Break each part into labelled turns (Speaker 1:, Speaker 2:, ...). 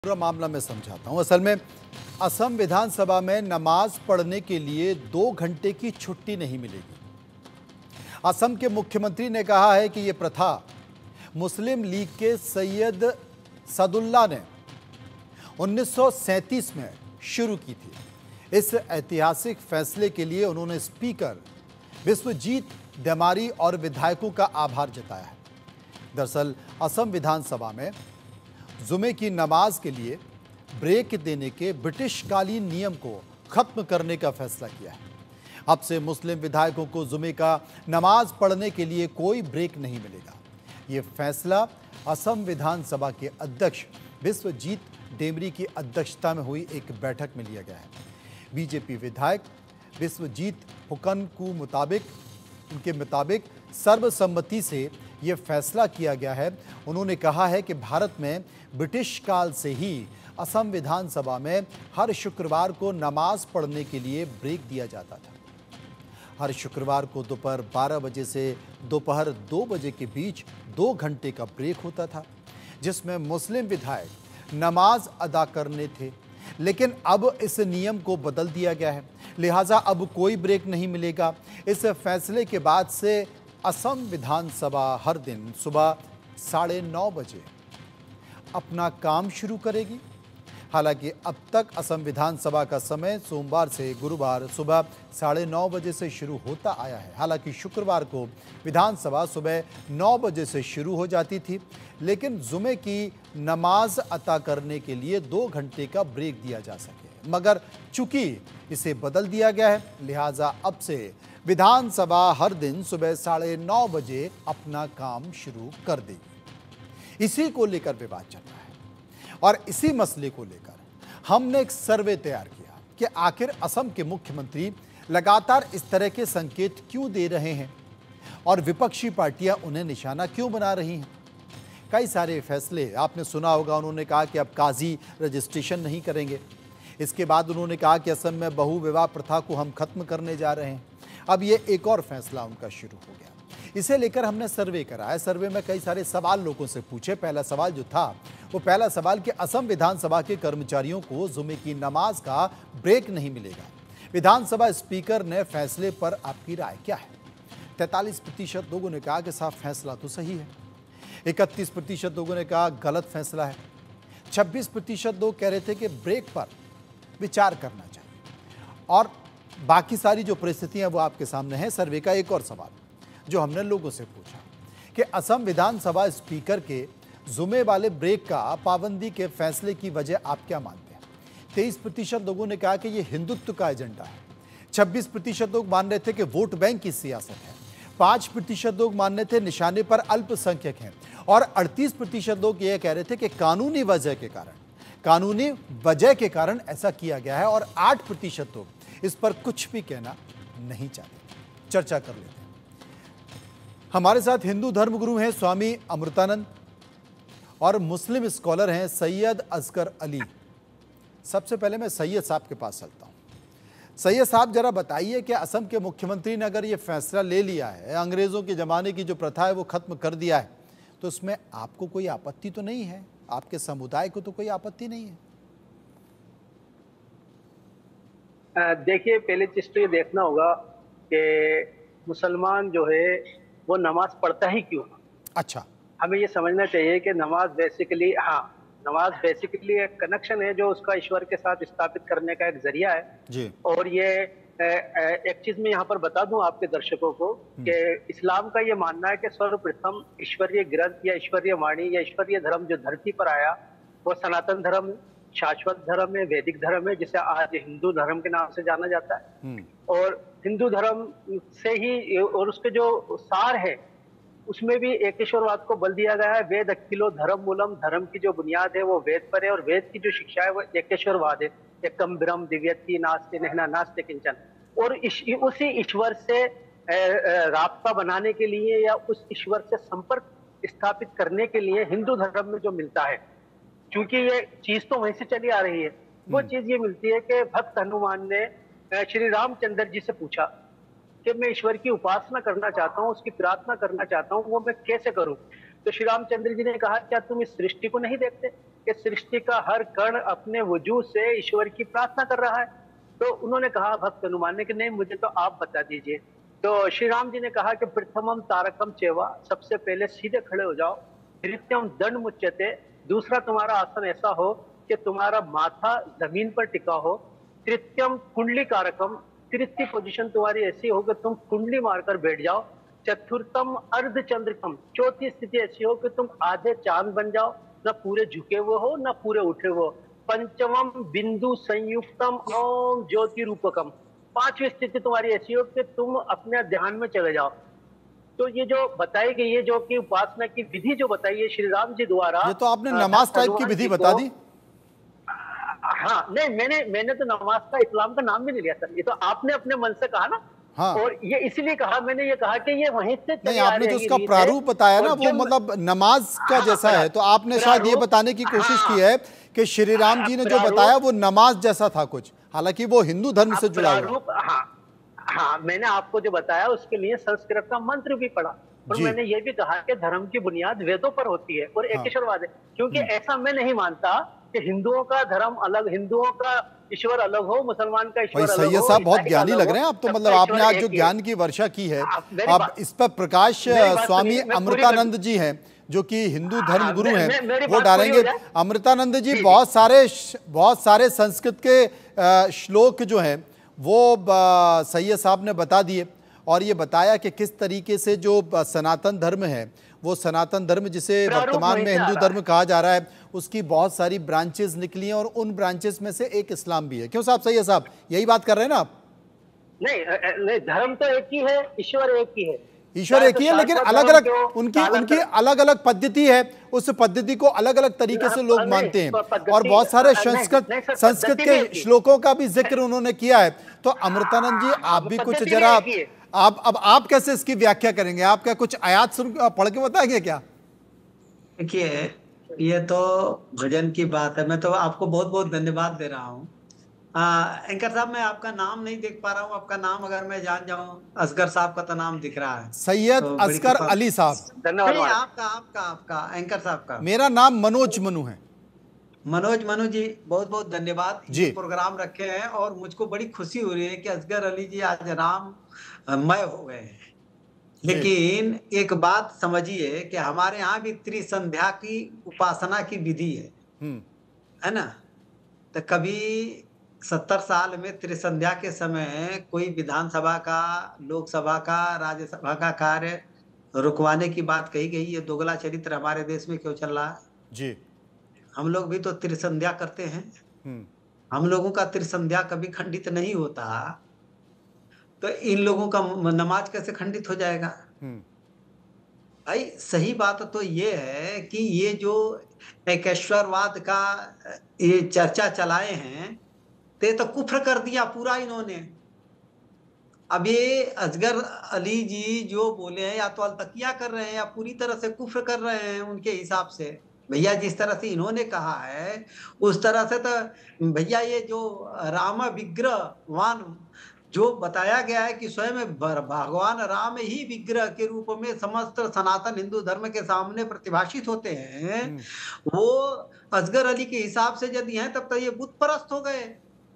Speaker 1: पूरा मामला मैं समझाता हूं। असल में असम विधानसभा में नमाज पढ़ने के लिए 2 घंटे की छुट्टी नहीं मिलेगी। असम के मुख्यमंत्री ने कहा है कि यह प्रथा मुस्लिम लीग के सैयद सदुल्ला ने 1937 में शुरू की थी। इस ऐतिहासिक फैसले के लिए उन्होंने स्पीकर विश्वजीत डेमारी और विधायकों का आभार जताया है। दरअसल असम विधानसभा में जुमे की नमाज के लिए ब्रेक देने के ब्रिटिश कालीन नियम को खत्म करने का फैसला किया है। अब से मुस्लिम विधायकों को जुमे का नमाज पढ़ने के लिए कोई ब्रेक नहीं मिलेगा। ये फैसला असम विधानसभा के अध्यक्ष विश्वजीत डेमरी की अध्यक्षता में हुई एक बैठक में लिया गया है। बीजेपी विधायक विश्वजीत हुकन उनके मुताबिक सर्वसम्मति से यह फैसला किया गया है। उन्होंने कहा है कि भारत में ब्रिटिश काल से ही असम विधानसभा में हर शुक्रवार को नमाज पढ़ने के लिए ब्रेक दिया जाता था। हर शुक्रवार को दोपहर 12 बजे से दोपहर 2 बजे के बीच 2 घंटे का ब्रेक होता था, जिसमें मुस्लिम विधायक नमाज अदा करने थे। लेकिन अब इस नियम को बदल दिया गया है, लिहाजा अब कोई ब्रेक नहीं मिलेगा। इस फैसले के बाद से असम विधानसभा हर दिन सुबह 9:30 बजे अपना काम शुरू करेगी। हालांकि अब तक असम विधानसभा का समय सोमवार से गुरुवार सुबह 9:30 बजे से शुरू होता आया है। हालांकि शुक्रवार को विधानसभा सुबह 9 बजे से शुरू हो जाती थी, लेकिन जुमे की नमाज अता करने के लिए 2 घंटे का ब्रेक दिया जा सके। मगर चूंकि इसे बदल दिया गया है, लिहाजा अब से विधानसभा हर दिन सुबह 9:30 बजे अपना काम शुरू कर देगी। इसी को लेकर विवाद चल रहा है और इसी मसले को लेकर हमने एक सर्वे तैयार किया कि आखिर असम के मुख्यमंत्री लगातार इस तरह के संकेत क्यों दे रहे हैं और विपक्षी पार्टियां उन्हें निशाना क्यों बना रही हैं। कई सारे फैसले आपने सुना होगा। उन्होंने कहा कि अब काजी रजिस्ट्रेशन नहीं करेंगे। इसके बाद उन्होंने कहा कि असम में बहु विवाह प्रथा को हम खत्म करने जा रहे हैं। अब ये एक और फैसला उनका शुरू हो गया। इसे लेकर हमने सर्वे कराया। सर्वे में कई सारे सवाल लोगों से पूछे। पहला सवाल जो था वो पहला सवाल कि असम विधानसभा के कर्मचारियों को जुमे की नमाज का ब्रेक नहीं मिलेगा। विधानसभा स्पीकर ने फैसले पर आपकी राय क्या है? 43% लोगों ने कहा कि साहब फैसला तो सही है। 31% लोगों ने कहा गलत फैसला है। 26% लोग कह रहे थे कि ब्रेक पर विचार करना चाहिए। और बाकी सारी जो परिस्थितियां वो आपके सामने हैं। सर्वे का एक और सवाल जो हमने लोगों से पूछा कि असम विधानसभा स्पीकर के जुमे वाले ब्रेक का पाबंदी के फैसले की वजह आप क्या मानते हैं? 23% लोगों ने कहा कि यह हिंदुत्व का एजेंडा है। 26% लोग मान रहे थे कि वोट बैंक की सियासत है। 5% लोग मान रहे थे निशाने पर अल्पसंख्यक हैं और 38% लोग यह कह रहे थे कि कानूनी वजह के कारण ऐसा किया गया है और 8% लोग इस पर कुछ भी कहना नहीं चाहते। चर्चा कर लेते हैं। हमारे साथ हिंदू धर्मगुरु हैं स्वामी अमृतानंद और मुस्लिम स्कॉलर हैं सैयद असगर अली। सबसे पहले मैं सैयद साहब के पास चलता हूं। सैयद साहब, जरा बताइए कि असम के मुख्यमंत्री ने अगर ये फैसला ले लिया है, अंग्रेजों के जमाने की जो प्रथा है वो खत्म कर दिया है, तो इसमें आपको कोई आपत्ति तो नहीं है? आपके समुदाय को तो कोई आपत्ति नहीं है?
Speaker 2: देखिए, पहले चीज तो ये देखना होगा कि मुसलमान जो है वो नमाज पढ़ता ही क्यों।
Speaker 1: अच्छा,
Speaker 2: हमें ये समझना चाहिए कि नमाज बेसिकली एक कनेक्शन है जो उसका ईश्वर के साथ स्थापित करने का एक जरिया है
Speaker 1: जी।
Speaker 2: और ये एक चीज मैं यहाँ पर बता दूं आपके दर्शकों को कि इस्लाम का ये मानना है कि सर्वप्रथम ईश्वरीय ग्रंथ या ईश्वरीय वाणी या ईश्वरीय धर्म जो धरती पर आया वो सनातन धर्म, शाश्वत धर्म है, वैदिक धर्म है, जिसे आज हिंदू धर्म के नाम से जाना जाता है। और हिंदू धर्म से ही और उसके जो सार है उसमें भी एकेश्वरवाद को बल दिया गया है। वेद अखिलो धर्म मूलम, धर्म की जो बुनियाद है वो वेद पर है और वेद की जो शिक्षा है वो एकेश्वरवाद है। एकम ब्रह्म दिव्यति नास्ति नहिना नास्ति किंचन। और उसी ईश्वर से राब्ता बनाने के लिए या उस ईश्वर से संपर्क स्थापित करने के लिए हिंदू धर्म में जो मिलता है, क्योंकि ये चीज तो वहीं से चली आ रही है, वो चीज ये मिलती है कि भक्त हनुमान ने श्री रामचंद्र जी से पूछा कि मैं ईश्वर की उपासना करना चाहता हूँ, उसकी प्रार्थना करना चाहता हूँ, वो मैं कैसे करूं? तो श्री रामचंद्र जी ने कहा, क्या तुम इस सृष्टि को नहीं देखते कि सृष्टि का हर कण अपने वजूद से ईश्वर की प्रार्थना कर रहा है? तो उन्होंने कहा भक्त हनुमान ने कि नहीं, मुझे तो आप बता दीजिए। तो श्री राम जी ने कहा कि प्रथमम तारकम चेवा, सबसे पहले सीधे खड़े हो जाओ। तृतीयम दंड मुच्यते, दूसरा तुम्हारा आसन ऐसा हो कि तुम्हारा माथा जमीन पर टिका हो। तृतीयम कुंडली कारकम, तृतीय पोजीशन तुम्हारी ऐसी हो कि तुम कुंडली मारकर बैठ जाओ। चतुर्थम अर्धचंद्रकम, चौथी स्थिति ऐसी हो कि तुम आधे चांद बन जाओ, न पूरे झुके हुए हो न पूरे उठे हुए हो। पंचमम बिंदु संयुक्तम ओम ज्योति रूपकम, पांचवी स्थिति तुम्हारी ऐसी हो कि तुम अपने ध्यान में चले जाओ। तो ये जो बताई गई है, जो कि उपासना की विधि जो बताई है श्री राम जी द्वारा,
Speaker 1: ये तो आपने नमाज टाइप की विधि बता दी।
Speaker 2: हाँ, नहीं, मैंने तो नमाज का, इस्लाम का नाम भी नहीं लिया सर, ये तो आपने अपने मन से कहा ना।
Speaker 1: हाँ।
Speaker 2: और ये इसलिए कहा, मैंने ये कहा कि ये वहीं से
Speaker 1: नहीं, आपने जो उसका प्रारूप बताया ना, वो मतलब नमाज का जैसा है, तो आपने शायद ये बताने की कोशिश की है कि श्री राम जी ने जो बताया वो नमाज जैसा था कुछ, हालांकि वो हिंदू धर्म से जुड़ा हुआ।
Speaker 2: हाँ, मैंने आपको जो बताया उसके लिए संस्कृत का मंत्र भी पढ़ा, और मैंने ये भी कहा कि धर्म की बुनियाद वेदों पर होती है और एकेश्वरवाद है, क्योंकि ऐसा मैं नहीं मानता कि हिंदुओं का धर्म अलग, हिंदुओं का ईश्वर अलग हो, मुसलमान का ईश्वर अलग हो।
Speaker 1: सैयद साहब बहुत ज्ञानी लग रहे हैं आप तो, मतलब आपने आज जो ज्ञान की वर्षा की है, अब इस पर प्रकाश स्वामी अमृतानंद जी हैं जो कि हिंदू धर्म गुरु हैं, वो डालेंगे। अमृतानंद जी बहुत सारे संस्कृत के श्लोक जो हैं वो सैयद साहब ने बता दिए, और ये बताया कि किस तरीके से जो सनातन धर्म है, वो सनातन धर्म जिसे वर्तमान में हिंदू धर्म कहा जा रहा है, उसकी बहुत सारी ब्रांचेस निकली हैं, और उन ब्रांचेस में से एक इस्लाम भी है। क्यों साहब, सैयद साहब यही बात कर रहे हैं ना आप?
Speaker 2: नहीं, धर्म तो एक ही है, ईश्वर एक ही है,
Speaker 1: ईश्वर एक ही है, लेकिन अलग अलग उनकी अलग अलग पद्धति है, उस पद्धति को अलग अलग तरीके से लोग मानते हैं, और बहुत सारे संस्कृत के श्लोकों का भी जिक्र उन्होंने किया है। तो अमृतानंद जी, आप भी कुछ जरा, आप कैसे इसकी व्याख्या करेंगे? आप क्या कुछ आयात पढ़ के बताएंगे क्या?
Speaker 3: देखिए, ये तो भजन की बात है। मैं तो आपको बहुत बहुत धन्यवाद दे रहा हूँ। एंकर साहब, मैं आपका नाम नहीं देख पा रहा हूँ, आपका नाम अगर मैं जान जाऊं। असगर साहब का तो नाम दिख रहा है,
Speaker 1: सैयद तो असगर अली साहब।
Speaker 2: धन्यवाद।
Speaker 3: आपका एंकर साहब का?
Speaker 1: मेरा नाम मनोज मनु है।
Speaker 3: मनोज जी, बहुत बहुत धन्यवाद जी, प्रोग्राम रखे हैं, और मुझको बड़ी खुशी हो रही है कि असगर अली जी आज राममय हो गए हैं। लेकिन एक बात समझिए कि हमारे यहाँ भी त्रिसंध्या की उपासना की विधि है ना। तो कभी 70 साल में त्रिसंध्या के समय कोई विधानसभा का, लोकसभा का, राज्यसभा का कार्य रुकवाने की बात कही गई। ये दोगला चरित्र हमारे देश में क्यों चल रहा है
Speaker 1: जी?
Speaker 3: हम लोग भी तो त्रिसंध्या करते हैं। हम लोगों का त्रिसंध्या कभी खंडित नहीं होता, तो इन लोगों का नमाज कैसे खंडित हो जाएगा? भाई, सही बात तो ये है कि ये जो एकेश्वरवाद का ये चर्चा चलाए हैं, ते तो कुफ्र कर दिया पूरा इन्होंने। अब ये असगर अली जी जो बोले हैं, या तो अलतकिया कर रहे हैं या पूरी तरह से कुफ्र कर रहे हैं उनके हिसाब से। भैया, जिस तरह से इन्होंने कहा है उस तरह से तो भैया ये जो राम विग्रहवान जो बताया गया है कि स्वयं भगवान राम ही विग्रह के रूप में समस्त सनातन हिंदू धर्म के सामने प्रतिभाषित होते हैं, वो असगर अली के हिसाब से यदि हैं तब तो ये बुत परस्त हो गए,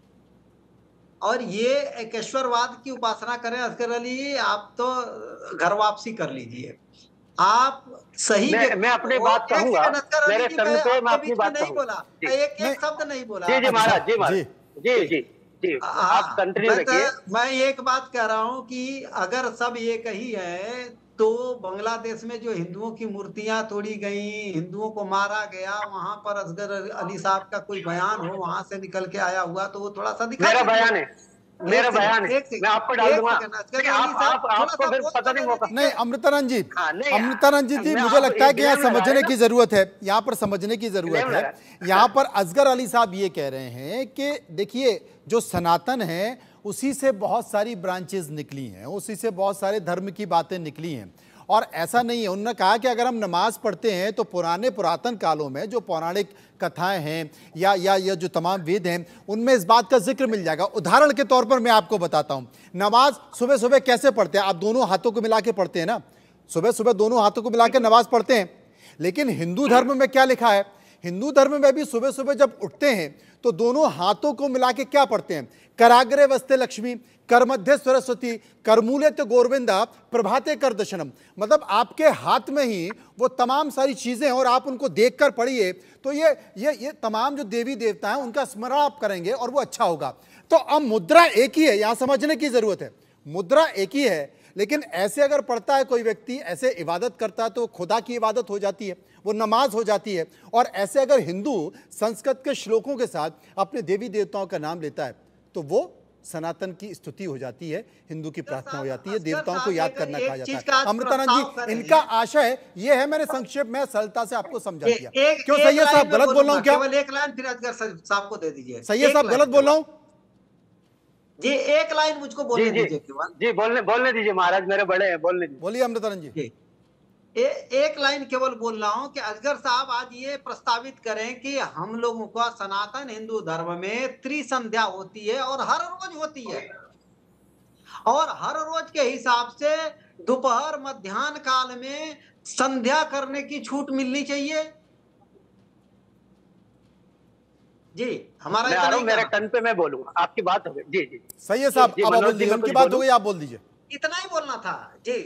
Speaker 3: और ये एकेश्वरवाद की उपासना करें। असगर अली, आप तो घर वापसी कर लीजिए। आप सही,
Speaker 2: मैं अपनी बात कहूंगा, मेरे समय पे मैं अपनी बात
Speaker 3: नहीं बोला, एक शब्द नहीं बोला।
Speaker 2: जी महाराज, जी आप कंटिन्यू रखिए।
Speaker 3: मैं एक बात कह रहा हूं कि अगर सब एक ही है, तो बांग्लादेश में जो हिंदुओं की मूर्तियां तोड़ी गई, हिंदुओं को मारा गया, वहां पर असगर अली साहब का कोई बयान हो वहां से निकल के आया हुआ, तो वो थोड़ा सा दिखा।
Speaker 2: मेरा बयान है, मैं आपको डाल दूंगा। आपको फिर पता नहीं होगा।
Speaker 1: नहीं, अमृतानंद जी, मुझे लगता है कि यहाँ समझने की जरूरत है, यहाँ पर समझने की जरूरत है। यहाँ पर असगर अली साहब ये कह रहे हैं कि देखिए, जो सनातन है उसी से बहुत सारी ब्रांचेस निकली हैं, उसी से बहुत सारे धर्म की बातें निकली हैं, और ऐसा नहीं है। उन्होंने कहा कि अगर हम नमाज पढ़ते हैं तो पुरातन कालों में जो पौराणिक कथाएं हैं या जो तमाम वेद हैं, उनमें इस बात का जिक्र मिल जाएगा। उदाहरण के तौर पर मैं आपको बताता हूं, नमाज सुबह सुबह कैसे पढ़ते हैं? आप दोनों हाथों को मिला के पढ़ते हैं ना, सुबह सुबह दोनों हाथों को मिला के नमाज पढ़ते हैं। लेकिन हिंदू धर्म में क्या लिखा है? हिंदू धर्म में भी सुबह सुबह जब उठते हैं तो दोनों हाथों को मिला के क्या पढ़ते हैं? कराग्रे वस्ते लक्ष्मी, कर मध्य सरस्वती, करमूले तो गोरविंदा, प्रभाते कर दर्शनम। मतलब आपके हाथ में ही वो तमाम सारी चीजें हैं और आप उनको देखकर पढ़िए तो ये तमाम जो देवी देवता हैं उनका स्मरण आप करेंगे और वो अच्छा होगा। तो अब मुद्रा एक ही है, यहां समझने की जरूरत है। मुद्रा एक ही है, लेकिन ऐसे अगर पढ़ता है कोई व्यक्ति, ऐसे इबादत करता है तो खुदा की इबादत हो जाती है, वो नमाज हो जाती है। और ऐसे अगर हिंदू संस्कृत के श्लोकों के साथ अपने देवी देवताओं का नाम लेता है तो वो सनातन की स्तुति हो जाती है, हिंदू की प्रार्थना हो जाती है, देवताओं को याद करना कहा जाता है। अमृतानंद जी, इनका आशय ये है, मैंने संक्षेप में सरलता से आपको समझा दिया। क्यों सैयद साहब गलत बोल रहा हूँ क्या?
Speaker 3: केवल एक लाइन फिर असगर साहब को दे दीजिए।
Speaker 1: सैयद साहब गलत बोल रहा हूँ
Speaker 3: जी? एक लाइन मुझको बोलने दीजिए केवल।
Speaker 2: जी बोलने दीजिए महाराज, मेरे बड़े हैं, बोलने दीजिए।
Speaker 1: बोलिए अमृतानंद जी।
Speaker 3: एक लाइन केवल बोल रहा हूं कि असगर साहब आज ये प्रस्तावित करें कि हम लोगों का सनातन हिंदू धर्म में त्रिसंध्या होती है और हर रोज होती है, और हर रोज के हिसाब से दोपहर मध्याह्न काल में संध्या करने की छूट मिलनी चाहिए। जी हमारा
Speaker 2: मेरे टर्न पे मैं बोलूंगा, आपकी बात हो गई। जी जी
Speaker 1: सैयद साहब, अब उनकी बात हो गई, आप बोल दीजिए।
Speaker 3: इतना ही बोलना था जी।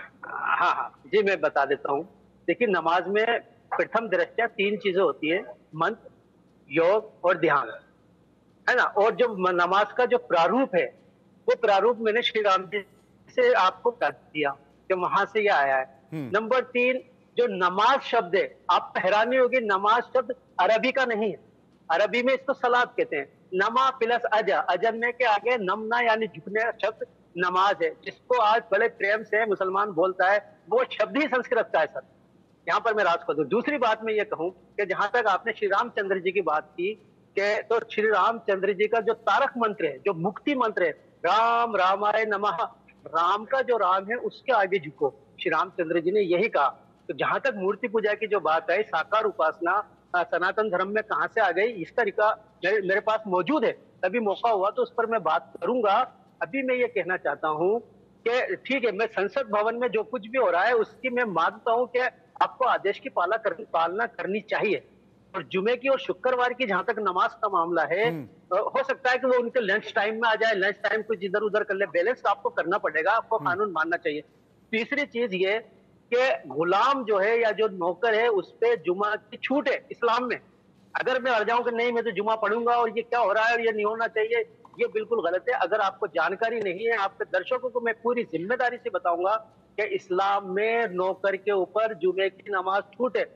Speaker 2: हाँ जी, मैं बता देता हूँ। देखिए, नमाज में प्रथम दृष्टया 3 चीजें होती है, मंत्र, योग और ध्यान, है ना। और जो नमाज का जो प्रारूप है, वो प्रारूप मैंने श्री राम जी से आपको कर दिया कि वहां से ये आया है। नंबर 3, जो नमाज शब्द है, आप हैरानी होगी, नमाज शब्द अरबी का नहीं है। अरबी में इसको सलात कहते हैं। नमा प्लस अज, अजन्य के आगे नमना यानी झुकने शब्द नमाज है, जिसको आज बड़े प्रेम से मुसलमान बोलता है, वो शब्द ही संस्कृत का है सर। यहाँ पर मैं राज को दूं। दूसरी बात मैं ये कहूँ कि जहां तक आपने श्री रामचंद्र जी की बात की कि तो श्री रामचंद्र जी का जो तारक मंत्र है, जो मुक्ति मंत्र है, राम रामाय नमः, राम का जो राम है उसके आगे झुको, श्री रामचंद्र जी ने यही कहा। तो जहां तक मूर्ति पूजा की जो बात है, साकार उपासना सनातन धर्म में कहां से आ गई, इस तरीका मेरे पास मौजूद है, कभी मौका हुआ तो उस पर मैं बात करूंगा। अभी मैं ये कहना चाहता हूं कि ठीक है, मैं संसद भवन में जो कुछ भी हो रहा है उसकी मैं मानता हूं कि आपको आदेश की पालना करनी चाहिए। और जुमे की और शुक्रवार की जहां तक नमाज का मामला है, हो सकता है कि वो उनके लंच टाइम में आ जाए, लंच टाइम कुछ इधर उधर कर ले, बैलेंस आपको करना पड़ेगा, आपको कानून मानना चाहिए। तीसरी चीज ये कि गुलाम जो है या जो नौकर है उस पर जुमा की छूट है इस्लाम में। अगर मैं अड़ जाऊं कि नहीं मैं तो जुमा पढ़ूंगा और ये क्या हो रहा है और ये नहीं होना चाहिए, ये बिल्कुल गलत है। अगर आपको जानकारी नहीं है, आपके दर्शकों को मैं पूरी जिम्मेदारी से बताऊंगा कि इस्लाम में नौकर के ऊपर जुमे की नमाज छूट है,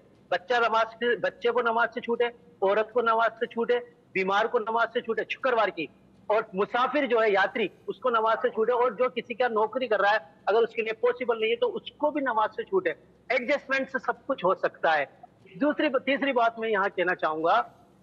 Speaker 2: बच्चे को नमाज से छूट है, औरत को नमाज से छूट है, बीमार को नमाज से छूट है शुक्रवार की, और मुसाफिर जो है यात्री उसको नमाज से छूट है, और जो किसी का नौकरी कर रहा है अगर उसके लिए पॉसिबल नहीं है तो उसको भी नमाज से छूट है। एडजस्टमेंट से सब कुछ हो सकता है। तीसरी बात मैं यहाँ कहना चाहूंगा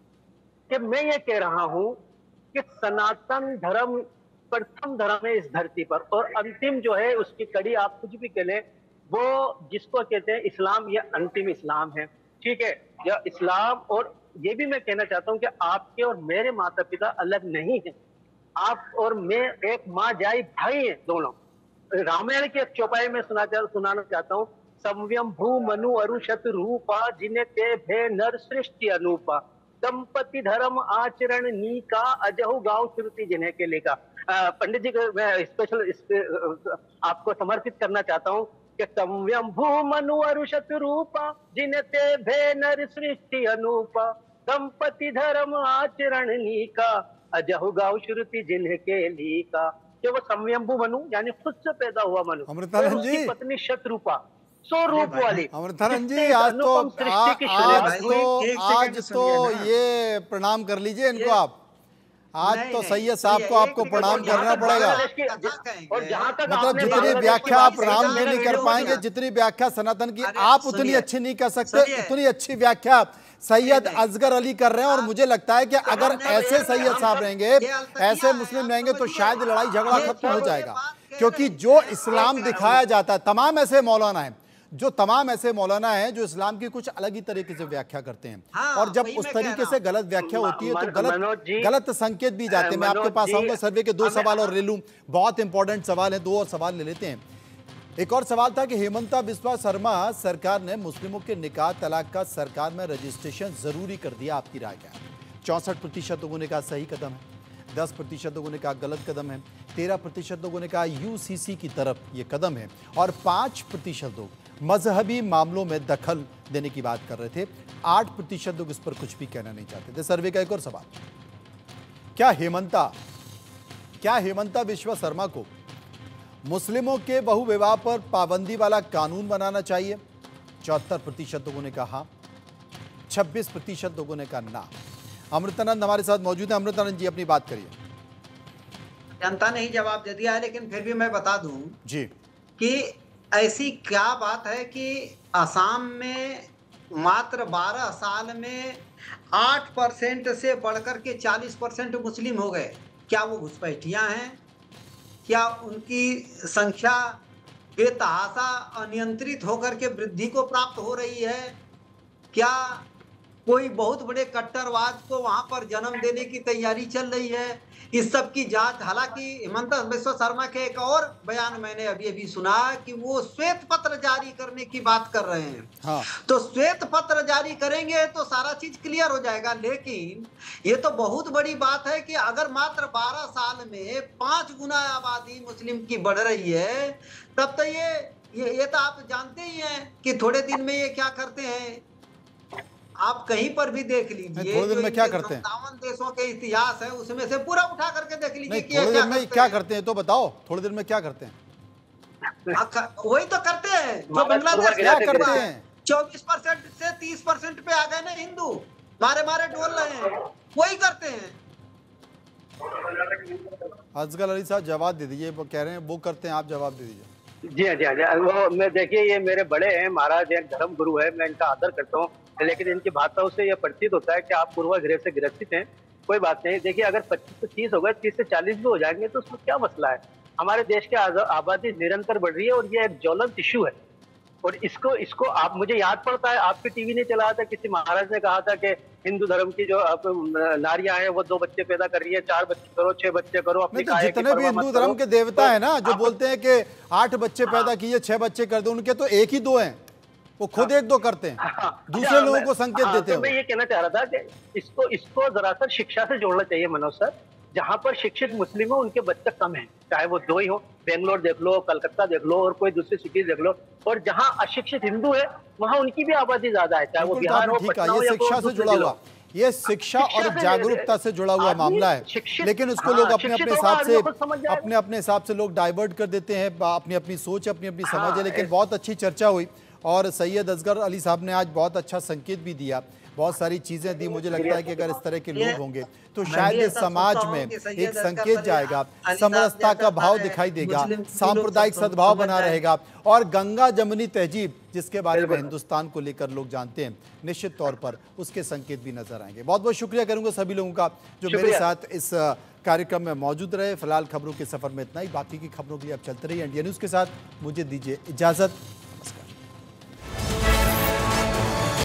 Speaker 2: कि मैं ये कह रहा हूं कि सनातन धर्म प्रथम धर्म है इस धरती पर, और अंतिम जो है उसकी कड़ी आप कुछ भी कह लें, वो जिसको कहते हैं इस्लाम, ये अंतिम इस्लाम है, ठीक है। यह इस्लाम, और ये भी मैं कहना चाहता हूं कि आपके और मेरे माता पिता अलग नहीं है, आप और मैं एक माँ जाई भाई हैं दोनों। रामायण के एक चौपाई में सुनाना चाहता हूँ, संव्यम भू मनु अरुषत रूपा, जिन्हें ते भे नर सृष्टि अनूपा, दंपति धर्म आचरण नीका, अजहु गाँव श्रुति जिन्हें के लेका। पंडित जी को मैं स्पेशल आपको समर्पित करना चाहता हूँ कि संव्यम भू मनु अरुषत रूपा, जिन्हें ते भे नर सृष्टि अनूपा, दंपति धर्म आचरण नीका, अजहु गाँव श्रुति जिन्हें के लीका। जो वो संव्यंभू मनु यानी खुद से पैदा हुआ मनु,
Speaker 1: अमृतानंद जी,
Speaker 2: पत्नी शतरूपा, 100 रूप वाली।
Speaker 1: अमृतानंद जी, आज तो ये प्रणाम कर लीजिए इनको आप। आज तो सैयद साहब को आपको प्रणाम करना पड़ेगा।
Speaker 2: और जहां तक
Speaker 1: मतलब जितनी व्याख्या आप राम की नहीं कर पाएंगे, जितनी व्याख्या सनातन की आप उतनी अच्छी नहीं कर सकते, उतनी अच्छी व्याख्या सैयद असगर अली कर रहे हैं। और मुझे लगता है कि अगर ऐसे सैयद साहब रहेंगे, ऐसे मुस्लिम रहेंगे, तो शायद लड़ाई झगड़ा खत्म हो जाएगा। क्योंकि जो इस्लाम दिखाया जाता है, तमाम ऐसे मौलाना हैं जो इस्लाम की कुछ अलग ही तरीके से व्याख्या करते हैं, और जब उस तरीके से गलत व्याख्या होती है तो गलत संकेत भी जाते हैं। मैं आपके पास आऊंगा, सर्वे के 2 सवाल और ले लूं, बहुत इंपॉर्टेंट सवाल है, 2 और सवाल ले लेते हैं। एक और सवाल था कि हेमंता बिस्वा शर्मा सरकार ने मुस्लिमों के निकाह तलाक का सरकार में रजिस्ट्रेशन जरूरी कर दिया, आपकी राय क्या है? 64% लोगों ने कहा सही कदम है, 10% लोगों ने कहा गलत कदम है, 13% लोगों ने कहा यूसीसी की तरफ ये कदम है और 5% लोग मजहबी मामलों में दखल देने की बात कर रहे थे। 8% लोग इस पर कुछ भी कहना नहीं चाहते थे। सर्वे का एक और सवाल, क्या हेमंता बिस्वा शर्मा को मुस्लिमों के बहुविवाह पर पाबंदी वाला कानून बनाना चाहिए? 74% लोगों ने कहा, 26% लोगों ने कहा ना। अमृतानंद हमारे साथ मौजूद है। अमृतानंद जी, अपनी बात करिए।
Speaker 3: जनता ने ही जवाब दे दिया है, लेकिन फिर भी मैं बता दूं
Speaker 1: जी
Speaker 3: कि ऐसी क्या बात है कि असम में मात्र 12 साल में 8% से बढ़कर के 40% मुस्लिम हो गए। क्या वो घुसपैठियां हैं? क्या उनकी संख्या बेतहाशा अनियंत्रित होकर के वृद्धि को प्राप्त हो रही है? क्या कोई बहुत बड़े कट्टरवाद को वहां पर जन्म देने की तैयारी चल रही है? इस सब की जांच, हालांकि हेमंता बिस्वा शर्मा के एक और बयान मैंने अभी सुना कि वो श्वेत पत्र जारी करने की बात कर रहे हैं।
Speaker 1: हाँ।
Speaker 3: तो श्वेत पत्र जारी करेंगे तो सारा चीज क्लियर हो जाएगा, लेकिन ये तो बहुत बड़ी बात है कि अगर मात्र 12 साल में 5 गुना आबादी मुस्लिम की बढ़ रही है, तब तो ये तो आप जानते ही हैं कि थोड़े दिन में ये क्या करते हैं। आप कहीं पर भी देख लीजिए,
Speaker 1: थोड़े दिन में क्या करते हैं?
Speaker 3: 57 देशों के इतिहास है, उसमें से पूरा उठा करके देख लीजिए कि
Speaker 1: थोड़े दिन में क्या करते हैं तो बताओ। थोड़े दिन में क्या करते हैं?
Speaker 3: वही तो करते हैं जो बांग्लादेश
Speaker 1: क्या करते हैं?
Speaker 3: 24% से 30% पे आ गए ना हिंदू, मारे डोल रहे हैं, वही करते हैं।
Speaker 1: अजगर अली साहब जवाब दे दीजिए, वो कह रहे हैं वो करते हैं, आप जवाब दे दीजिए।
Speaker 2: जी हाँ, जी हाँ। वो मैं देखिए, ये मेरे बड़े हैं, महाराज एक धर्म गुरु है, मैं इनका आदर करता हूँ, लेकिन इनकी बातों से यह प्रतीत होता है कि आप पूर्वाग्रह से ग्रसित हैं। कोई बात नहीं, देखिए अगर 25 से 30 हो गए, 30 से 40 भी हो जाएंगे तो उसमें क्या मसला है? हमारे देश की आबादी निरंतर बढ़ रही है और ये एक ज्वलंत इशू है। और इसको आप, मुझे याद पड़ता है आपके टीवी ने चलाया था, किसी महाराज ने कहा था कि हिंदू धर्म की जो नारियां हैं वो 2 बच्चे पैदा कर रही है, 4 बच्चे करो, 6 बच्चे करो, अपनी
Speaker 1: तो जितने भी हिंदू धर्म के देवता है ना, जो बोलते हैं कि 8 बच्चे पैदा कीजिए, 6 बच्चे कर दो, उनके तो 1 ही 2 हैं, वो खुद 1-2 करते हैं, दूसरे लोगों को संकेत देते हैं।
Speaker 2: मैं ये कहना चाह रहा था कि इसको जरा सा शिक्षा से जोड़ना चाहिए मनोज सर। जहां पर शिक्षित मुस्लिम हो उनके बच्चे कम हैं, चाहे वो 2 ही हो, बेंगलोर देख लो, कलकत्ता देख लो और कोई दूसरी सिटी देख लो। और जहां अशिक्षित हिंदू है वहां उनकी भी आबादी ज्यादा है, चाहे वो बिहार हो, पटना हो,
Speaker 1: ये शिक्षा से जुड़ा हुआ, ये शिक्षा और जागरूकता से जुड़ा हुआ मामला है। लेकिन उसको लोग अपने अपने हिसाब से लोग डाइवर्ट कर देते हैं, अपनी अपनी सोच, अपनी अपनी समझ है। लेकिन बहुत अच्छी चर्चा हुई और सैयद असगर अली साहब ने आज बहुत अच्छा संकेत भी दिया, बहुत सारी चीजें दी। मुझे लगता है कि अगर इस तरह के लोग होंगे तो शायद समाज में एक संकेत जाएगा, समरसता का भाव दिखाई देगा, सांप्रदायिक सद्भाव बना रहेगा और गंगा जमुनी तहजीब जिसके बारे में हिंदुस्तान को लेकर लोग जानते हैं, निश्चित तौर पर उसके संकेत भी नजर आएंगे। बहुत बहुत शुक्रिया करूंगा सभी लोगों का जो मेरे साथ इस कार्यक्रम में मौजूद रहे। फिलहाल खबरों के सफर में इतना ही, बाकी की खबरों के लिए आप चलते रहिए इंडिया न्यूज के साथ। मुझे दीजिए इजाजत।